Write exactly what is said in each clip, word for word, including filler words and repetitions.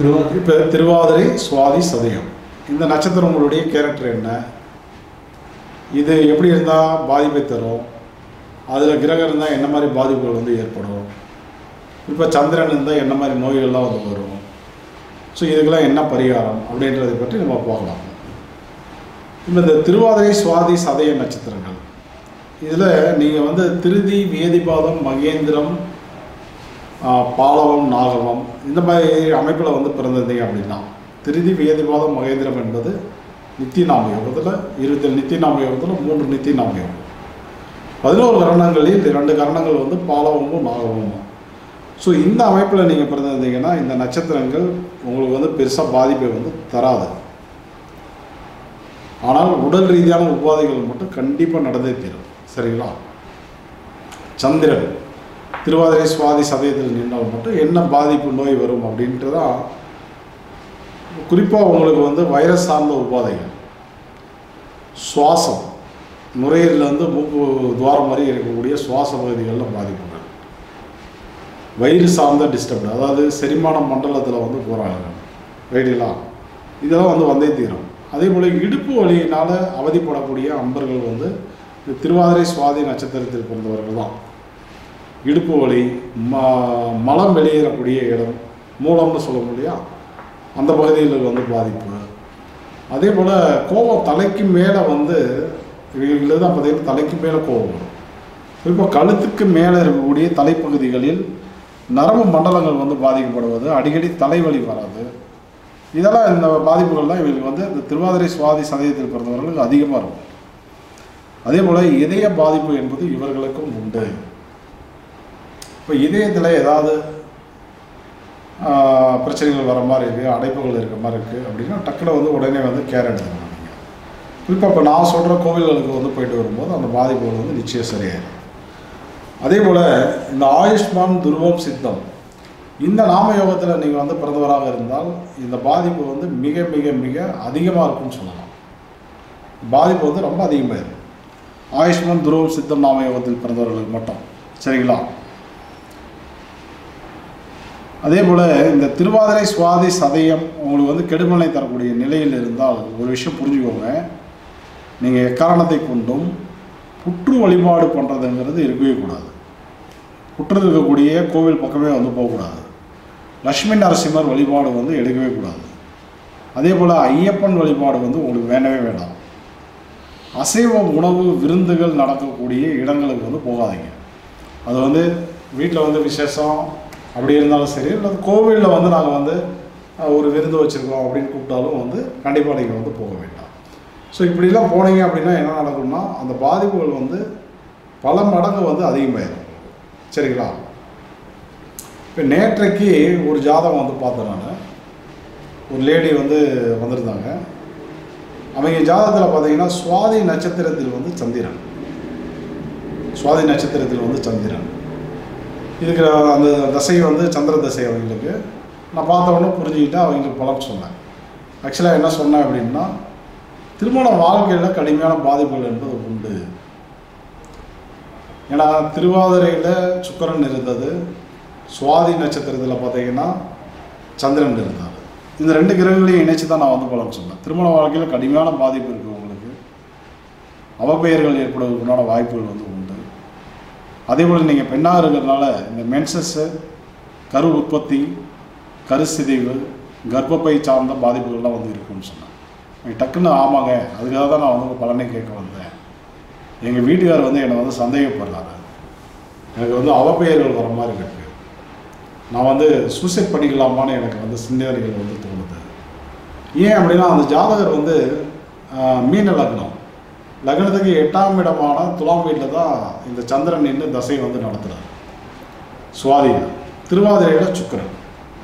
இப்போ திருவாதிரை சுவாதி சதயம் இந்த நட்சத்திரங்களுடைய கேரக்டர் என்ன, இது எப்படி இருந்தால் பாதிப்பை தரும், அதில் கிரகம் இருந்தால் என்ன மாதிரி பாதிப்புகள் வந்து ஏற்படும், இப்போ சந்திரன் இருந்தால் என்ன மாதிரி நோய்கள்லாம் வந்து வரும், ஸோ இதுக்கெல்லாம் என்ன பரிகாரம் அப்படின்றதை பற்றி நம்ம பார்க்கலாம். இப்போ இந்த திருவாதிரை சுவாதி சதய நட்சத்திரங்கள் இதில் நீங்கள் வந்து திருதி வேதிபாதம் மகேந்திரம் பாலவம் நாகவம் இந்த மாதிரி அமைப்பில் வந்து பிறந்திருந்தீங்க அப்படின்னா, திருதி வேதிபாதம் மகேந்திரம் என்பது நித்திய நாம யோகத்தில், இருபத்தி நித்திய நாம யோகத்தில் மூன்று நித்திய நாம யோகம், பதினோரு கரணங்களில் இரண்டு கரணங்கள் வந்து பாலவமும் நாகவமும். ஸோ இந்த அமைப்பில் நீங்கள் பிறந்திருந்தீங்கன்னா இந்த நட்சத்திரங்கள் உங்களுக்கு வந்து பெருசாக பாதிப்பை வந்து தராது. ஆனால் உடல் ரீதியான உபாதைகள் மட்டும் கண்டிப்பாக நடந்தே தீரும். சரிங்களா? சந்திரன் திருவாதிரை சுவாதி சதயத்தில் நின்றால் மட்டும் என்ன பாதிப்பு நோய் வரும் அப்படின்றதான், குறிப்பாக உங்களுக்கு வந்து வைரஸ் சார்ந்த உபாதைகள், சுவாசம், நுரையீரலேருந்து மூக்கு துவாரம் மாதிரி இருக்கக்கூடிய சுவாச பகுதிகளில் பாதிப்புகள், வயிறு சார்ந்த டிஸ்டர்ப், அதாவது செரிமான மண்டலத்தில் வந்து போகிறாங்க ரைட்டுங்களா, இதெல்லாம் வந்து வந்தே தீரும். அதே போல் இடுப்பு வலியினால் அவதிப்படக்கூடிய அன்பர்கள் வந்து இந்த திருவாதிரை சுவாதி நட்சத்திரத்தில் பிறந்தவர்கள் தான். இடுப்பு வலி, ம மலம் வெளியேறக்கூடிய இடம், மூலம்னு சொல்ல முடியா, அந்த பகுதியில் வந்து பாதிப்பு. அதே போல் கோபம் தலைக்கு மேலே வந்து இவங்களுக்கு தான் பார்த்திங்கன்னா தலைக்கு மேலே கோபம் வரும். இப்போ கழுத்துக்கு மேலே இருக்கக்கூடிய தலைப்பகுதிகளில் நரம்பு மண்டலங்கள் வந்து பாதிக்கப்படுவது, அடிக்கடி தலைவலி வராது, இதெல்லாம் இந்த பாதிப்புகள் தான் இவங்களுக்கு வந்து இந்த திருவாதிரை சுவாதி சதயத்தில் பிறந்தவர்களுக்கு அதிகமாக இருக்கும். அதே போல் இதய பாதிப்பு என்பது இவர்களுக்கும் உண்டு. இப்போ இதயத்தில் ஏதாவது பிரச்சனைகள் வர மாதிரி இருக்குது, அடைப்புகள் இருக்கிற மாதிரி இருக்குது அப்படின்னா டக்குனு வந்து உடனே வந்து கேர் எடுத்துக்கணும். நீங்கள் இப்போ இப்போ நான் சொல்கிற கோவில்களுக்கு வந்து போயிட்டு வரும்போது அந்த பாதிப்புகள் வந்து நிச்சயம் சரியாயிடும். அதே போல் இந்த ஆயுஷ்மான் துருவம் சித்தம் இந்த நாம யோகத்தில் நீங்கள் வந்து பிறந்தவராக இருந்தால் இந்த பாதிப்பு வந்து மிக மிக மிக அதிகமாக இருக்குன்னு சொல்லலாம். பாதிப்பு வந்து ரொம்ப அதிகமாக இருக்கும் ஆயுஷ்மான் துருவம் சித்தம் நாம யோகத்தில் பிறந்தவர்களுக்கு மட்டும். சரிங்களா? அதே போல் இந்த திருவாதிரை சுவாதி சதயம் உங்களுக்கு வந்து கெடுமலை தரக்கூடிய நிலையில் இருந்தால் ஒரு விஷயம் புரிஞ்சுக்கோங்க, நீங்கள் எக்காரணத்தை கொண்டும் புற்று வழிபாடு பண்ணுறதுங்கிறது இருக்கவே கூடாது. புற்று இருக்கக்கூடிய கோவில் பக்கமே வந்து போகக்கூடாது. லட்சுமி நரசிம்மர் வழிபாடு வந்து எடுக்கவே கூடாது. அதே போல் ஐயப்பன் வழிபாடு வந்து உங்களுக்கு வேண்டவே வேண்டாம். அசைவ உணவு விருந்துகள் நடக்கக்கூடிய இடங்களுக்கு வந்து போகாதீங்க. அது வந்து வீட்டில் வந்து விசேஷம் அப்படி இருந்தாலும் சரி, இல்லை கோவிலில் வந்து நாங்கள் வந்து ஒரு விருந்து வச்சுருக்கோம் அப்படின்னு கூப்பிட்டாலும் வந்து கண்டிப்பாக நீங்கள் வந்து போக வேண்டாம். ஸோ இப்படிலாம் போனீங்க அப்படின்னா என்ன நடக்கும்னா அந்த பாதிப்புகள் வந்து பல மடங்கு வந்து அதிகமாகிடும். சரிங்களா? இப்போ நேற்றைக்கு ஒரு ஜாதகம் வந்து பார்த்தனால ஒரு லேடி வந்து வந்திருந்தாங்க. அவங்க ஜாதகத்தில் பார்த்தீங்கன்னா சுவாதி நட்சத்திரத்தில் வந்து சந்திரன், சுவாதி நட்சத்திரத்தில் வந்து சந்திரன் இருக்கிற அந்த தசை வந்து சந்திர தசை. அவங்களுக்கு நான் பார்த்த உடனே புரிஞ்சுக்கிட்டு அவங்களுக்கு பலன் சொன்னேன். ஆக்சுவலாக என்ன சொன்னேன் அப்படின்னா, திருமண வாழ்க்கையில் கடுமையான பாதிப்புகள் என்பது உண்டு. ஏன்னா திருவாதிரையில் சுக்கிரன் இருந்தது, சுவாதி நட்சத்திரத்தில் பார்த்தீங்கன்னா சந்திரன் இருந்தார். இந்த ரெண்டு கிரகங்களையும் இணைச்சி தான் நான் வந்து பலன் சொன்னேன். திருமண வாழ்க்கையில் கடுமையான பாதிப்பு இருக்குது உங்களுக்கு, அவப்பெயர்கள் ஏற்படுவதற்குண்டான வாய்ப்புகள் வந்து உண்டு. அதே போல் நீங்கள் பெண்ணாக இருக்கிறதுனால இந்த மென்சஸ்ஸு, கரு உற்பத்தி, கருசிதைவு, கர்ப்பப்பை சார்ந்த பாதிப்புகள்லாம் வந்து இருக்குன்னு சொன்னேன். டக்குன்னு ஆமாங்க, அதுக்காக தான் நான் வந்து பலனை கேட்க வந்தேன். எங்கள் வீட்டுக்காரர் வந்து என்னை வந்து சந்தேகப்படுறாரு, எனக்கு வந்து அவப்பெயர்கள் வர மாதிரி இருக்குது, நான் வந்து சூசைட் பண்ணிக்கலாமான்னு எனக்கு வந்து சிந்தனைகள் வந்து தோணுது. ஏன் அப்படின்னா அந்த ஜாதகர் வந்து மீன லக்னம், லக்னத்துக்கு எட்டாம் இடமான துலாம் வீட்டில் தான் இந்த சந்திரன் நின்று தசை வந்து நடத்துகிறார். சுவாதியில் திருவாதிரையில் சுக்கிரன்.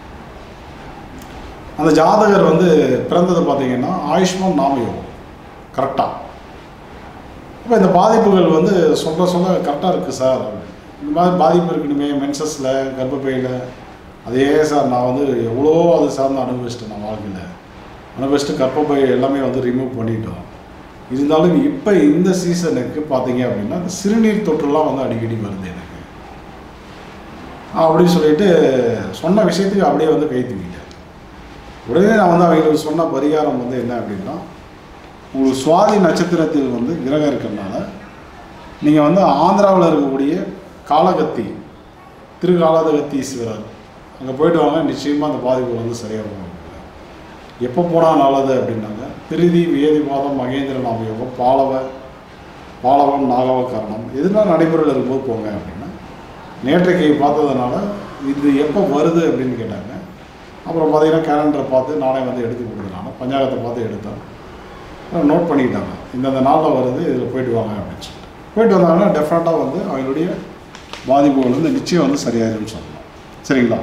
அந்த ஜாதகர் வந்து பிறந்தது பார்த்தீங்கன்னா ஆயுஷ்மான் நாம யோகம் கரெக்டாக. இப்போ இந்த பாதிப்புகள் வந்து சொல்ல சொல்ல கரெக்டாக இருக்குது சார், இந்த மாதிரி பாதிப்பு இருக்கணுமே மென்சஸில், கர்ப்பப்பையில், அதே சார் நான் வந்து எவ்வளோ அது சார்ந்து அனுபவிச்சிட்டேன். நான் வாழ்க்கையில் அனுபவிச்சுட்டு கர்ப்பப்பை எல்லாமே வந்து ரிமூவ் பண்ணிட்டோம். இருந்தாலும் இப்போ இந்த சீசனுக்கு பார்த்தீங்க அப்படின்னா இந்த சிறுநீர் தொற்றுலாம் வந்து அடிக்கடி வருது எனக்கு அப்படின்னு சொல்லிட்டு சொன்ன விஷயத்துக்கு அப்படியே வந்து கை தூக்கிட்டேன். உடனே நான் வந்து அவங்களுக்கு சொன்ன பரிகாரம் வந்து என்ன அப்படின்னா, உங்களுக்கு சுவாதி நட்சத்திரத்தில் வந்து கிரகம் இருக்கிறதுனால நீங்கள் வந்து ஆந்திராவில் இருக்கக்கூடிய காளகத்தி திருக்காளகத்தீஸ்வரர் அங்கே போய்ட்டு வாங்க, நிச்சயமாக அந்த பாதிப்பு வந்து சரியாகும். எப்போ போனால் நல்லது அப்படின்னாங்க, திருதி வேதிபாதம் மகேந்திர நாமயோகம் பாலவ பாலவம் நாகவ கரணம் இதெல்லாம் நடைமுறையில் இருக்கும்போது போங்க அப்படின்னா, நேற்றைக்கு பார்த்ததுனால இது எப்போ வருது அப்படின்னு கேட்டாங்க. அப்புறம் பார்த்தீங்கன்னா கேலண்டரை பார்த்து நானே வந்து எடுத்து கொடுக்குறேன், பஞ்சாங்கத்தை பார்த்து எடுத்தேன், நோட் பண்ணிக்கிட்டாங்க இந்தந்த நாளில் வருது, இதில் போய்ட்டு வாங்க அப்படின்னு சொல்லிட்டு போயிட்டு வந்தாங்கன்னா டெஃபினட்டாக வந்து அவங்களுடைய பாதிப்புகள் வந்து நிச்சயம் வந்து சரியாயிருன்னு சொல்லலாம். சரிங்களா?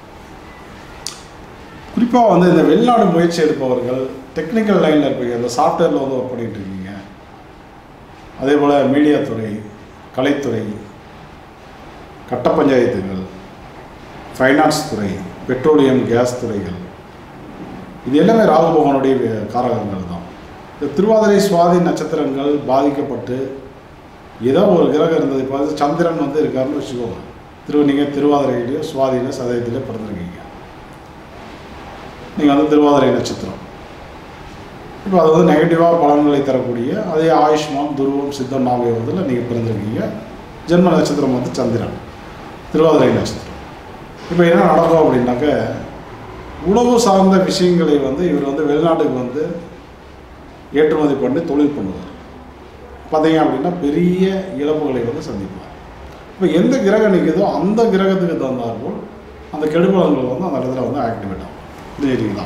குறிப்பாக வந்து இந்த வெளிநாடு முயற்சி எடுப்பவர்கள், டெக்னிக்கல் லைனில் இருப்பீங்க, இந்த சாஃப்ட்வேரில் வந்து ஒர்க் பண்ணிகிட்டு இருக்கீங்க, அதே போல் மீடியா துறை, கலைத்துறை, கட்ட பஞ்சாயத்துகள், ஃபைனான்ஸ் துறை, பெட்ரோலியம் கேஸ் துறைகள், இது எல்லாமே ராகு பகவானுடைய காரகங்கள் தான். இந்த திருவாதிரை சுவாதி நட்சத்திரங்கள் பாதிக்கப்பட்டு ஏதோ ஒரு கிரகம் இருந்தது. இப்போ வந்து சந்திரன் வந்து இருக்காருன்னு வச்சுக்கோங்க, திரு நீங்கள் திருவாதிரையிலையோ சுவாதியில சதயத்திலே பிறந்திருக்கீங்க, நீங்கள் வந்து திருவாதிரை நட்சத்திரம். இப்போ அது வந்து நெகட்டிவாக பலன்களை தரக்கூடிய அதே ஆயுஷ்மான் துருவம் சித்தம் நாமயோகத்தில் நீங்கள் பிறந்திருக்கீங்க. ஜென்ம நட்சத்திரம் வந்து சந்திரன், திருவாதிரை நட்சத்திரம். இப்போ என்ன நடக்கும் அப்படின்னாக்க, உணவு சார்ந்த விஷயங்களை வந்து இவர் வந்து வெளிநாட்டுக்கு வந்து ஏற்றுமதி பண்ணி தொழில் பண்ணுவார். பார்த்தீங்க அப்படின்னா பெரிய இழப்புகளை வந்து சந்திப்பார். இப்போ எந்த கிரகம் நிற்குதோ அந்த கிரகத்துக்கு தகுந்தாற்போல் அந்த கெடுபலன்கள் வந்து அந்த இடத்துல வந்து ஆக்டிவேட் ஆகும். புரியுதுங்களா?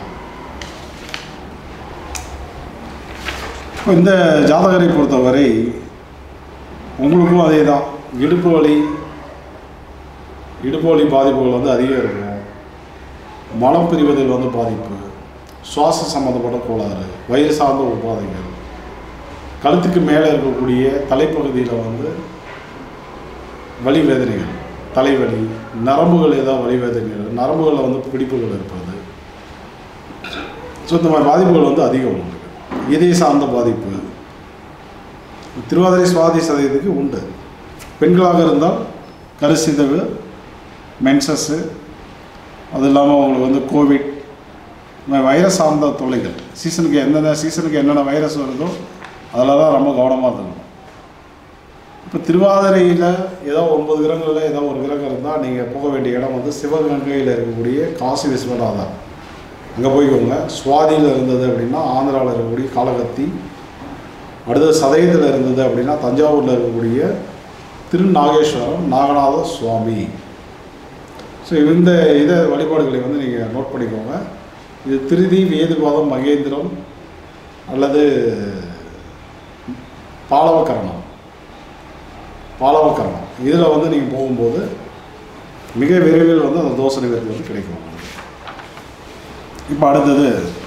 இப்போ இந்த ஜாதகரை பொறுத்தவரை உங்களுக்கும் அதே தான், இடுப்பு வலி இடுப்பு வலி பாதிப்புகள் வந்து அதிகம் இருக்கும். மலம் பிரிவதில் வந்து பாதிப்பு, சுவாச சம்மந்தப்பட்ட கோளாறு, வயிறு சார்ந்த உபாதைகள், கழுத்துக்கு மேலே இருக்கக்கூடிய தலைப்பகுதியில் வந்து வலி வேதனைகள், தலைவலி, நரம்புகள் ஏதாவது வலி வேதனைகள், நரம்புகளில் வந்து பிடிப்புகள் இருப்பது, ஸோ இந்த மாதிரி பாதிப்புகள் வந்து அதிகம் உண்டு. இதய சார்ந்த பாதிப்பு திருவாதிரை சுவாதி சதயத்துக்கு உண்டு. பெண்களாக இருந்தால் கருசிதைவு, மென்சஸ்ஸு, அது இல்லாமல் உங்களுக்கு வந்து கோவிட், வைரஸ் சார்ந்த தொல்லைகள், சீசனுக்கு எந்தெந்த சீசனுக்கு என்னென்ன வைரஸ் வருதோ அதில் தான் ரொம்ப கவனமாக இருக்கணும். இப்போ திருவாதிரையில் ஏதோ ஒன்பது கிரகங்களில் ஏதோ ஒரு கிரகம் இருந்தால் நீங்கள் போக வேண்டிய இடம் வந்து சிவகங்கையில் இருக்கக்கூடிய காசி விஸ்வநாதர், அங்கே போய்க்கோங்க. சுவாதியில் இருந்தது அப்படின்னா ஆந்திராவில் இருக்கக்கூடிய காளகத்தி, அடுத்தது சதயத்தில் இருந்தது அப்படின்னா தஞ்சாவூரில் இருக்கக்கூடிய திருநாகேஸ்வரம் நாகநாத சுவாமி. ஸோ இந்த இதை வழிபாடுகளை வந்து நீங்கள் நோட் பண்ணிக்கோங்க. இது திருதி வேதுபாதம் மகேந்திரம் அல்லது பாலவக்கரணம் பாலவக்கரணம் இதில் வந்து நீங்கள் போகும்போது மிக விரைவில் வந்து அந்த தோசை நிவர்த்தி வந்து கிடைக்கும். இப்போ அடுத்தது